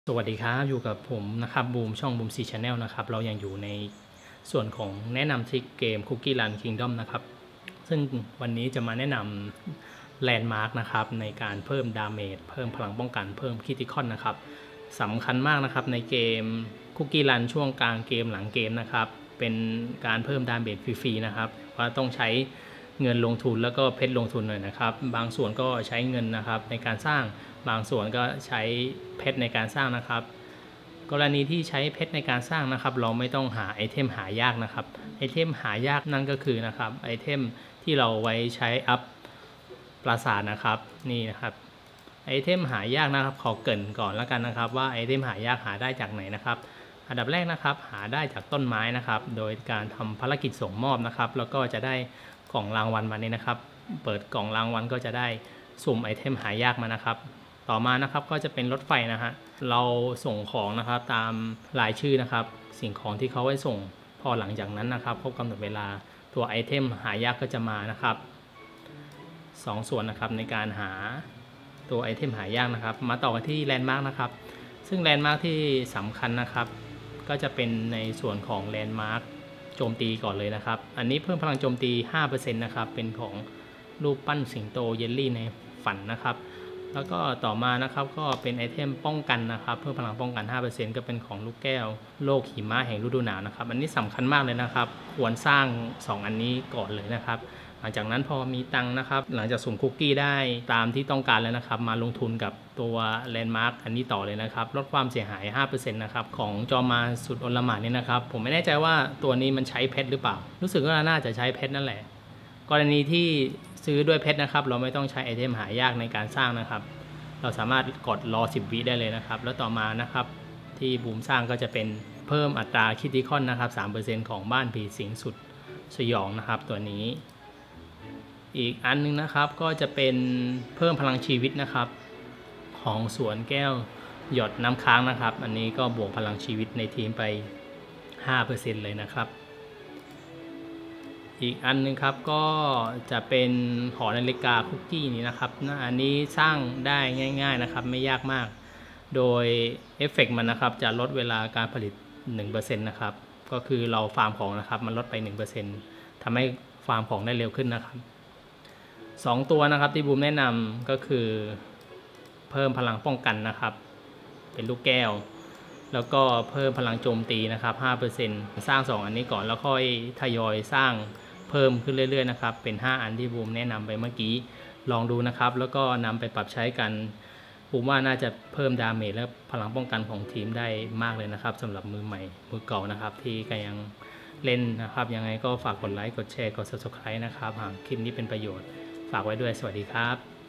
สวัสดีครับอยู่กับผมนะครับบูมช่องบูมซีชาแนลนะครับเรายังอยู่ในส่วนของแนะนำทริคเกม Cookie Run Kingdom นะครับซึ่งวันนี้จะมาแนะนำแลนด์มาร์กนะครับในการเพิ่มดาเมจเพิ่มพลังป้องกันเพิ่มคริติคอลนะครับสำคัญมากนะครับในเกม Cookie Run ช่วงกลางเกมหลังเกมนะครับเป็นการเพิ่มดาเมจฟรีๆนะครับว่าต้องใช้เงินลงทุนแล้วก็เพชรลงทุนหน่อยนะครับบางส่วนก็ใช้เงินนะครับในการสร้างบางส่วนก็ใช้เพชรในการสร้างนะครับกรณีที่ใช้เพชรในการสร้างนะครับเราไม่ต้องหาไอเทมหายากนะครับไอเทมหายากนั่นก็คือนะครับไอเทมที่เราไว้ใช้อัพปราสาทนะครับนี่นะครับไอเทมหายากนะครับขอเกริ่นก่อนแล้วกันนะครับว่าไอเทมหายากหาได้จากไหนนะครับอันดับแรกนะครับหาได้จากต้นไม้นะครับโดยการทำภารกิจส่งมอบนะครับแล้วก็จะได้กล่องรางวัลมาเนี่ยนะครับเปิดกล่องรางวัลก็จะได้สุ่มไอเทมหายากมานะครับต่อมานะครับก็จะเป็นรถไฟนะฮะเราส่งของนะครับตามรายชื่อนะครับสิ่งของที่เขาไว้ส่งพอหลังจากนั้นนะครับครบกำหนดเวลาตัวไอเทมหายากก็จะมานะครับ2 ส่วนนะครับในการหาตัวไอเทมหายากนะครับมาต่อกันที่แลนด์มาร์กนะครับซึ่งแลนด์มาร์กที่สำคัญนะครับก็จะเป็นในส่วนของแลนด์มาร์กโจมตีก่อนเลยนะครับอันนี้เพิ่มพลังโจมตี 5% นะครับเป็นของรูปปั้นสิงโตเยลลี่ในฝันนะครับแล้วก็ต่อมานะครับก็เป็นไอเทมป้องกันนะครับเพิ่มพลังป้องกัน 5% ก็เป็นของลูกแก้วโลกหิมะแห่งฤดูหนาวนะครับอันนี้สำคัญมากเลยนะครับควรสร้าง2อันนี้ก่อนเลยนะครับหลังจากนั้นพอมีตังค์นะครับหลังจากสุ่มคุกกี้ได้ตามที่ต้องการแล้วนะครับมาลงทุนกับตัวแลนด์มาร์กอันนี้ต่อเลยนะครับลดความเสียหาย 5% นะครับของจอมาสุดอลหม่านนี่นะครับผมไม่แน่ใจว่าตัวนี้มันใช้เพชรหรือเปล่ารู้สึกว่าน่าจะใช้เพชรนั่นแหละกรณีที่ซื้อด้วยเพชรนะครับเราไม่ต้องใช้ไอเทมหายากในการสร้างนะครับเราสามารถกดรอ10 วิได้เลยนะครับแล้วต่อมานะครับที่บูมสร้างก็จะเป็นเพิ่มอัตราคริติคอลนะครับ 3% ของบ้านผีสิงสุดสยองนะครับตัวนี้อีกอันนึงนะครับก็จะเป็นเพิ่มพลังชีวิตนะครับของสวนแก้วหยดน้ำค้างนะครับอันนี้ก็บวกพลังชีวิตในทีมไป 5% เลยนะครับอีกอันนึงครับก็จะเป็นหอนาฬิกาคุกกี้นี้นะครับอันนี้สร้างได้ง่ายๆนะครับไม่ยากมากโดยเอฟเฟกต์มันนะครับจะลดเวลาการผลิต 1% นะครับก็คือเราฟาร์มของนะครับมันลดไป 1% ทำให้ฟาร์มของได้เร็วขึ้นนะครับ2 ตัวนะครับที่บูมแนะนำก็คือเพิ่มพลังป้องกันนะครับเป็นลูกแก้วแล้วก็เพิ่มพลังโจมตีนะครับ 5% สร้าง2อันนี้ก่อนแล้วค่อยทยอยสร้างเพิ่มขึ้นเรื่อยๆนะครับเป็น5อันที่บูมแนะนำไปเมื่อกี้ลองดูนะครับแล้วก็นำไปปรับใช้กันบูมว่าน่าจะเพิ่มดาเมจและพลังป้องกันของทีมได้มากเลยนะครับสำหรับมือใหม่มือเก่านะครับที่ก็ยังเล่นนะครับยังไงก็ฝากกดไลค์กดแชร์กด Subscribe นะครับหากคลิปนี้เป็นประโยชน์ฝากไว้ด้วยสวัสดีครับ